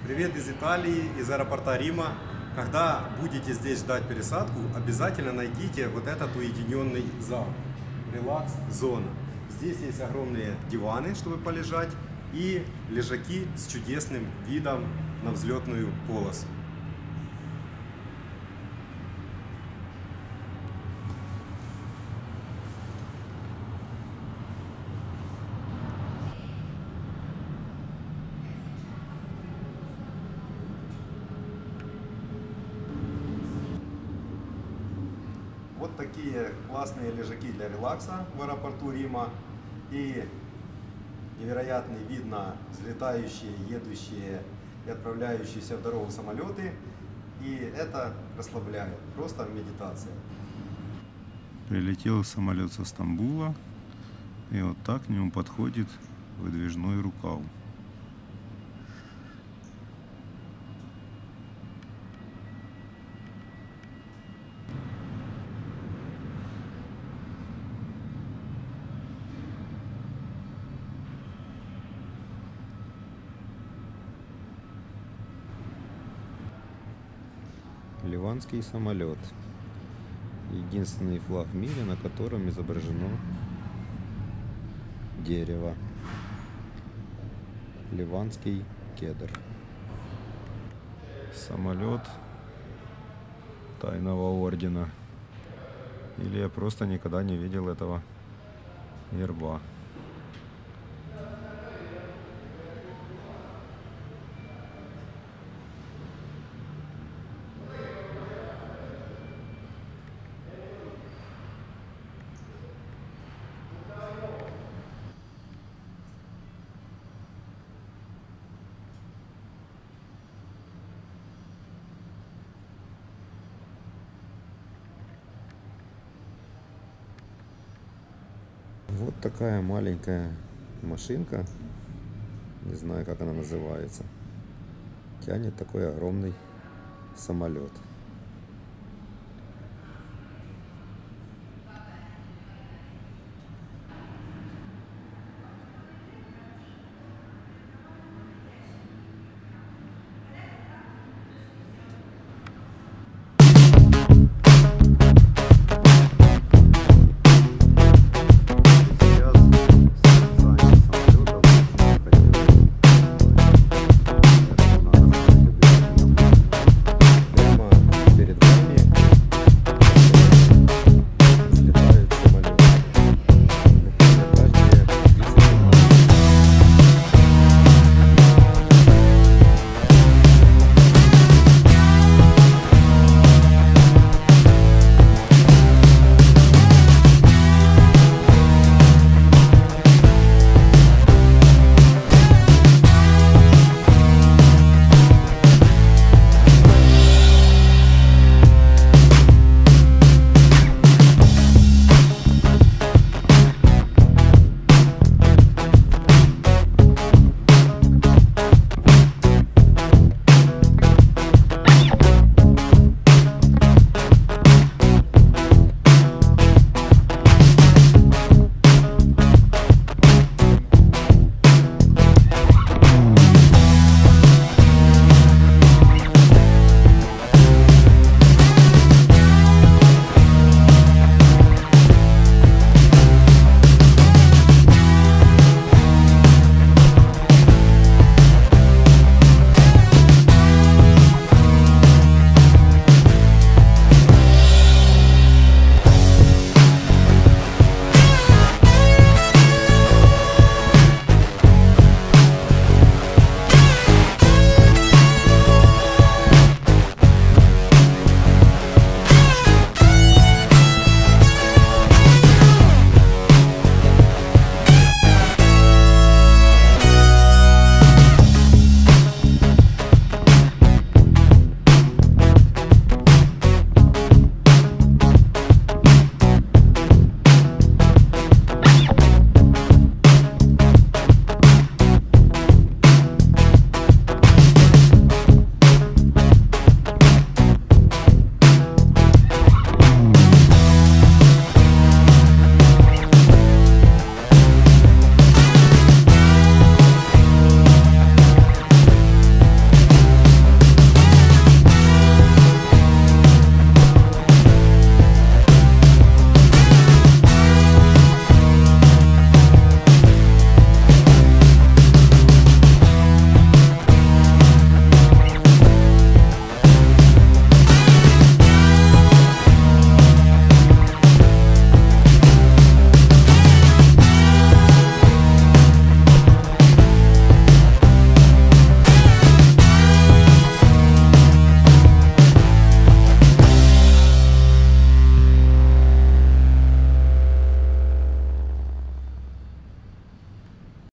Привет из Италии, из аэропорта Рима. Когда будете здесь ждать пересадку, обязательно найдите вот этот уединенный зал, релакс-зона. Здесь есть огромные диваны, чтобы полежать, и лежаки с чудесным видом на взлетную полосу. Вот такие классные лежаки для релакса в аэропорту Рима. И невероятный вид на взлетающие, едущие и отправляющиеся в дорогу самолеты. И это расслабляет. Просто медитация. Прилетел самолет со Стамбула. И вот так к нему подходит выдвижной рукав. Ливанский самолет. Единственный флаг в мире, на котором изображено дерево. Ливанский кедр. Самолет тайного ордена. Или я просто никогда не видел этого герба. Вот такая маленькая машинка, не знаю, как она называется, тянет такой огромный самолет.